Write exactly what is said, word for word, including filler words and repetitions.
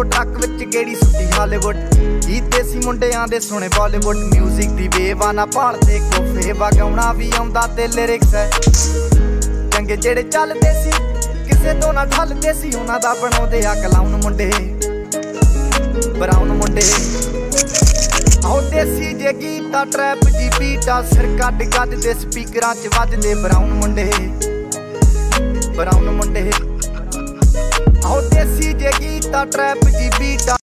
Volvo truck ਵਿੱਚ ਗੇੜੀ ਸੁੱਟੀ Hollywood. ਜੀ ਦੇਸੀ ਮੁੰਡਿਆਂ ਦੇ ਸੁਣੇ ਬਾਲੀਵੁੱਡ ਮਿਊਜ਼ਿਕ ਦੀ ਵੇਵ ਆ ਨਾ ਭਾਲਦੇ ਕੋਫੇ ਵਗਾਉਣਾ ਵੀ ਆਉਂਦਾ ਤੇ ਲਿਰਿਕਸ ਹੈ ਚੰਗੇ ਜਿਹੜੇ ਚੱਲਦੇ ਸੀ ਕਿਸੇ ਤੋਂ ਨਾ ਢਲਦੇ ਸੀ ਉਹਨਾਂ ਦਾ ਬਣਾਉਂਦੇ ਆ ਕਲਾਉਨ ਮੁੰਡੇ ਬਰਾਉਨ ਮੁੰਡੇ। ਆਓ ਦੇਸੀ ਜੇ ਗੀਤਾ ਟਰੈਪ ਜੀ ਬੀਟਾ ਸਿਰ ਕੱਢ ਗੱਡ ਦੇ ਸਪੀਕਰਾਂ 'ਚ ਵੱਜਦੇ ਬਰਾਉਨ ਮੁੰਡੇ ਬਰਾਉਨ ਮੁੰਡੇ। ਆਓ ਦੇਸੀ ਜੇ ਗੀਤਾ ਟਰੈਪ ਜੀ ਬੀਟਾ